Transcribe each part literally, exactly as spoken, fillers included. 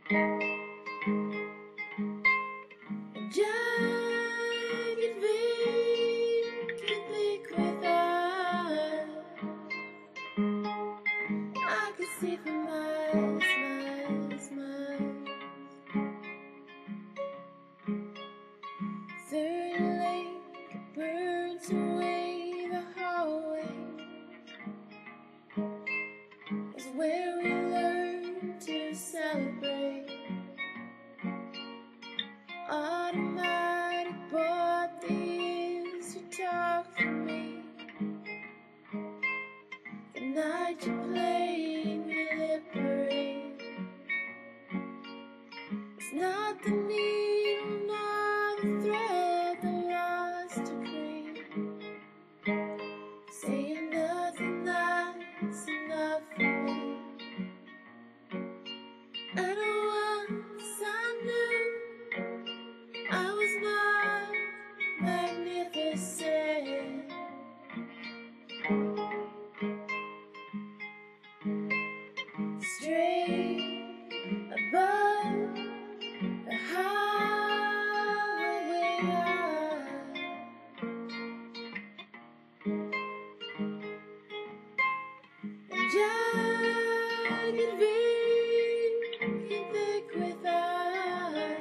jagged vein can liquid eye. I could see for miles, miles, miles. Third lake burns away the hallway. Is where we learn to celebrate. Automatic bought the years you talked to me. The night you played me liberate. It's not the needle, not the thread, the lost decree. Saying nothing that's enough for me. And once I knew I was not magnificent. Straight above the highway line. And jagged vein can thick with eyes.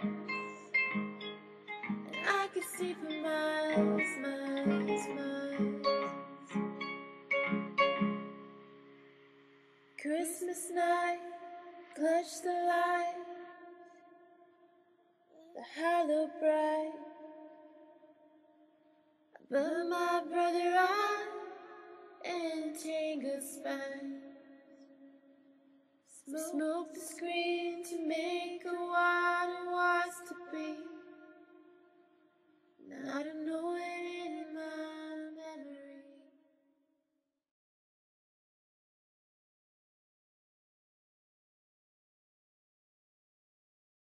And I could see for miles, miles, miles. Christmas night, clutch the light, the hollow bright. I burn my brother out in tangled spines. Smoke the screen to make